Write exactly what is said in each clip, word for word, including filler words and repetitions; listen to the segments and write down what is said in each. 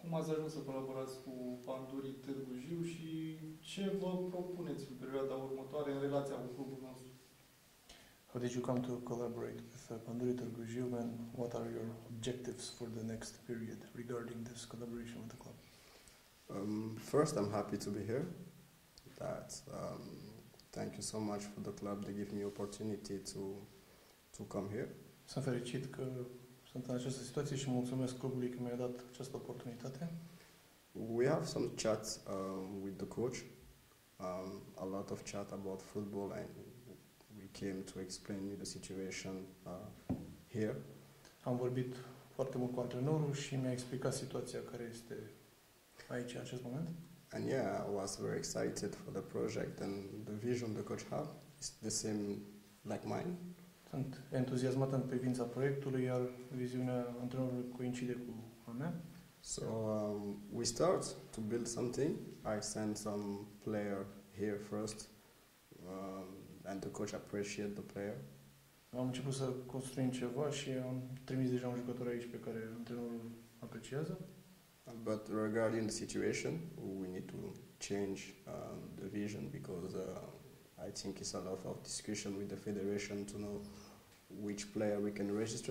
cum ați ajuns să colaborați cu Pandurii Târgu Jiu și ce vă propuneți în perioada următoare în relația cu clubul nostru? How did you come to collaborate with uh, Pandurii Târgu Jiu, and what are your objectives for the next period regarding this collaboration with the club? Um, first, I'm happy to be here. That um, thank you so much for the club to give me opportunity to to come here. Sunt fericit că sunt în această situație și mulțumesc clubului că mi-a dat această oportunitate. We have some chats um, with the coach, um, a lot of chat about football, and we came to explain me the situation uh, here. Am vorbit foarte mult cu antrenorul și mi-a explicat situația care este aici în acest moment. And yeah, I was very excited for the project, and the vision the coach had is the same like mine. Sunt entuziasmat în privința proiectului, iar viziunea antrenorului coincide cu a mea. So um, we start to build something. I sent some player here first, um, and the coach appreciate the player. Am început să construim ceva și am trimis deja un jucător aici pe care antrenorul apreciază. But regarding the situation, we need to change um, the vision because uh, I think it's a lot of discussion with the federation to know which player we can register.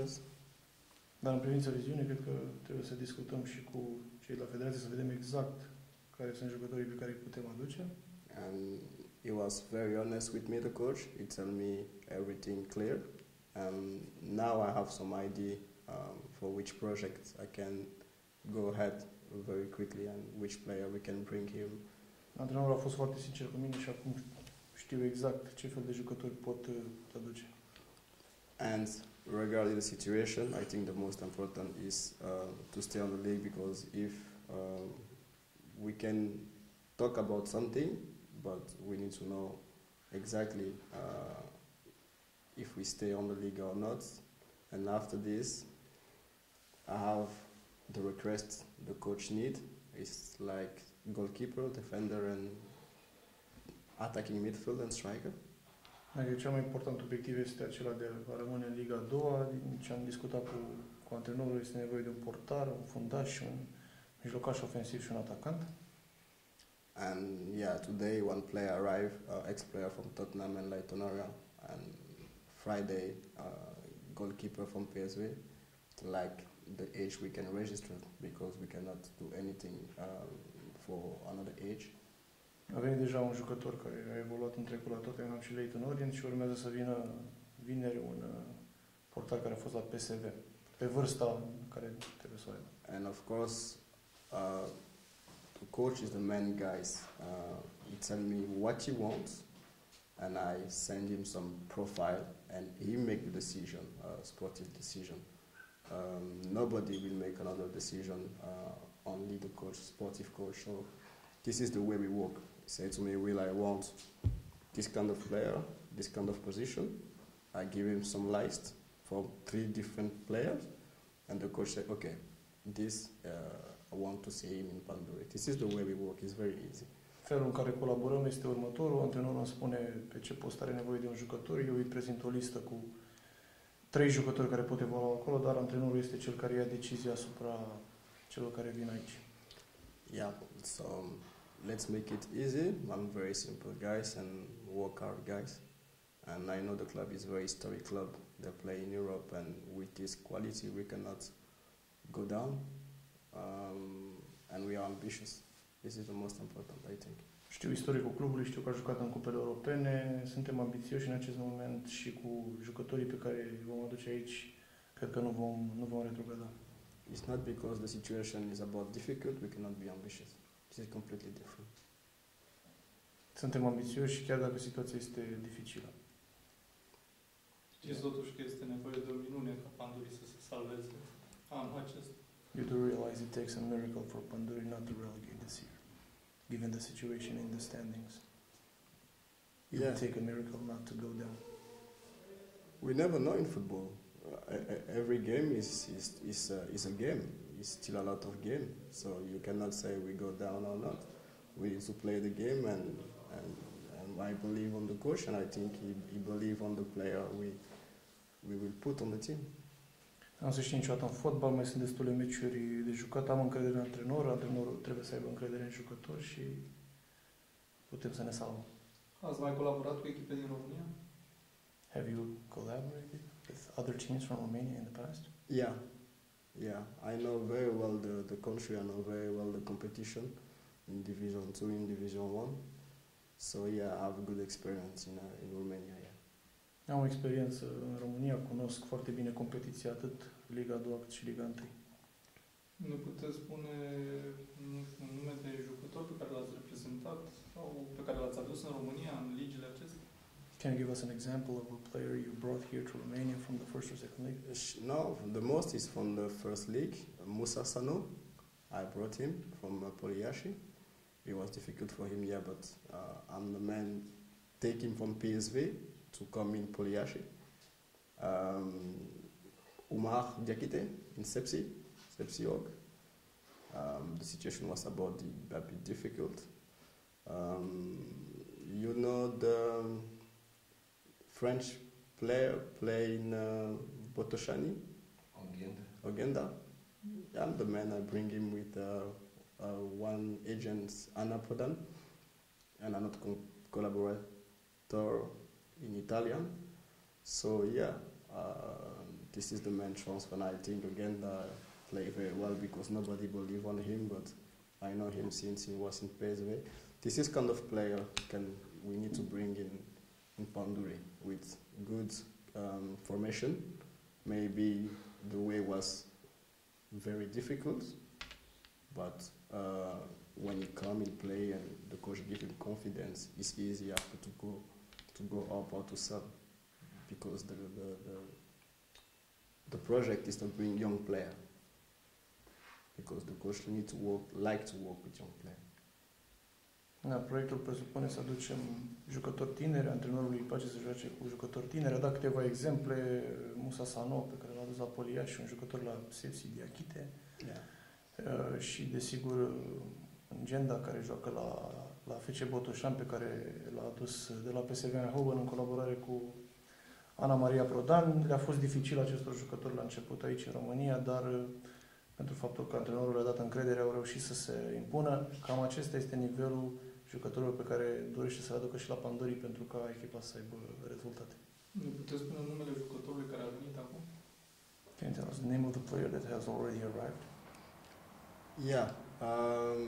Dar în privința viziunii, cred că trebuie să discutăm și cu cei de la federație să vedem exact care sunt jucătorii pe care îi putem aduce. And he was very honest with me, the coach. He told me everything clear. And now I have some idea um, for which project I can go ahead very quickly and which player we can bring him. Antrenorul a fost foarte sincer cu mine și acum știu exact ce fel de jucători pot aduce. And regarding the situation, I think the most important is uh, to stay on the league, because if uh, we can talk about something, but we need to know exactly uh, if we stay on the league or not. And after this, I have the request the coach need. It's like goalkeeper, defender, and attacking midfield and striker. Adică cel mai important obiectiv este acela de a rămâne în Liga a doua. Din ce am discutat cu, cu antrenorul, este nevoie de un portar, un fundaș, un mijlocaș ofensiv și un atacant. And yeah, today one player arrived, uh, ex-player from Tottenham and Leyton Orient, and Friday uh, goalkeeper from P S V. Like the age we can register, because we cannot do anything uh, for another age. A venit deja un jucător care a evoluat în trecut la Tottenham și Leyton Orient și urmează să vină vineri un uh, portar care a fost la P S V, pe vârsta care trebuie să o aibă. And of course, uh, the coach is the main guys. Uh, he tell me what he wants, and I send him some profile, and he make the decision, uh, sportive decision. Um, nobody will make another decision, uh, only the coach, sportive coach. So this is the way we work. He said to me, Will, I want this kind of player, this kind of position. I give him some list from three different players, and the coach said, okay, this uh, I want to see him in Pandurii. This is the way we work. It's very easy. Felul în care colaborăm este următorul. Antrenorul îmi spune pe ce post are nevoie de un jucător. Eu îi prezint o listă cu trei jucători care pot evolua acolo, dar antrenorul este cel care ia decizia asupra celor care vin aici. Yeah, so let's make it easy. I'm very simple guys and work hard guys. And I know the club is a very historic club. They play in Europe, and with this quality we cannot go down. Um, and we are ambitious. This is the most important, I think. Știu istoricul clubului, știu că a jucat în cupele europene, suntem ambițioși în acest moment și cu jucătorii pe care îi vom aduce aici, cred că nu vom, nu vom retrograda. It's not because the situation is about difficult, we cannot be ambitious. This is completely different. Suntem ambițioși chiar dacă situația este dificilă. Știți totuși că este nevoie de o minune ca Pandurii să se salveze anul acesta. You do realize it takes a miracle for Pandurii not to relegate this year, given the situation in the standings. It Yeah. would take a miracle not to go down. We never know in football. Uh, every game is is is a, is a game. It's still a lot of game. So you cannot say we go down or not. We need to play the game, and and, and I believe on the coach, and I think he, he believe on the player we we will put on the team. Nu se știe niciodată în fotbal, mai sunt destule meciuri de jucat, am încredere în antrenor, antrenorul trebuie să aibă încredere în jucători și putem să ne salvăm. Ați mai colaborat cu echipe din România? Have you collaborated with other teams from Romania in the past? Yeah, yeah. I know very well the, the country. I know very well the competition in Division Two, in Division One. So yeah, I have a good experience in uh, in Romania. Yeah. Am o experiență în România, cunosc foarte bine competiția, atât Liga a doua cât și Liga unu. Ne puteți spune, nu știu, un nume de jucător pe care l-ați reprezentat sau pe care l-ați adus în România, în ligile acestea? Can you give us an example of a player you brought here to Romania from the first or second league? Sh- No, the most is from the first league. Musa Sanu, I brought him from uh, Poliashi. It was difficult for him, yeah, but uh, I'm the man taking from P S V to come in Poliashi. Um, Umar Diakite in Sepsi, Sepsi Org. Um, the situation was about the, a bit difficult. Um, you know the French player playing uh, Botoshani? Ogenda. Ogenda. I'm the man. I bring him with uh, uh, one agent, Anna Prodan, and another co- collaborator in Italian. So yeah, uh, this is the main transfer. And I think Ogenda play very well because nobody believe on him, but I know him since he was in P S V. This is kind of player can we need to bring in in Panduri with good um, formation. Maybe the way was very difficult, but uh, when he come in play and the coach give him confidence, it's easy after to go to go up or to sub because the the, the, the project is to bring young player because the coach need to work like to work with young player. Da, proiectul presupune să aducem jucători tineri, antrenorului îi place să joace cu jucători tineri. A dat câteva exemple, Musa Sano, pe care l-a adus la Poliași, un jucător la Sepsi Diakite. Yeah. Uh, și, desigur, Genda, care joacă la, la F C Botoșan, pe care l-a adus de la P S V Eindhoven în colaborare cu Ana Maria Prodan. Le-a fost dificil acestor jucători la început aici în România, dar pentru faptul că antrenorul le-a dat încredere, au reușit să se impună. Cam acesta este nivelul jucătorilor pe care dorește să le aducă și la Panduri pentru ca echipa să aibă rezultate. Ne puteți spune numele jucătorului care a venit acum? Can you tell us the name of the player that has already arrived? Yeah. Um,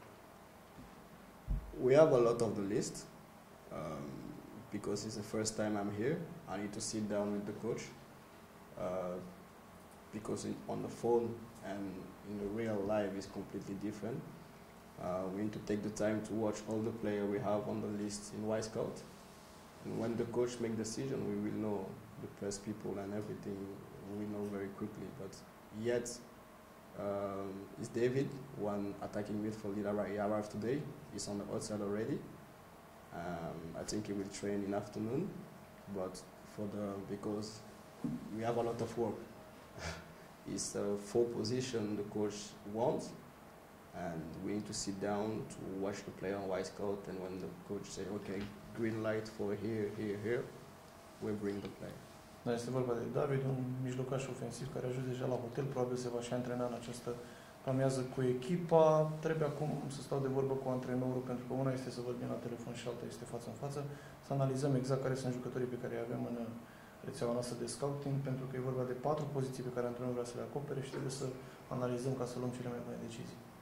we have a lot of the list um, because it's the first time I'm here. I need to sit down with the coach uh, because in, on the phone and in the real life is completely different. Uh, we need to take the time to watch all the players we have on the list in Y Scout. And when the coach make decision, we will know the press people and everything. We know very quickly. But yet, um, it's David, one attacking midfielder. He arrived today. He's on the outside already. Um, I think he will train in afternoon. But for the because we have a lot of work. It's a full position the coach wants, and we need to sit down to watch the player on Y Scout, and when the coach say, okay, green light for here, here, here, we bring the player. Da, este vorba de David, un mijlocaș ofensiv care a ajuns deja la hotel, probabil se va și antrena în această amiază cu echipa. Trebuie acum să stau de vorbă cu antrenorul, pentru că una este să vorbim la telefon și alta este față în față, să analizăm exact care sunt jucătorii pe care îi avem în rețeaua noastră de scouting, pentru că e vorba de patru poziții pe care antrenorul vrea să le acopere și trebuie să analizăm ca să luăm cele mai bune decizii.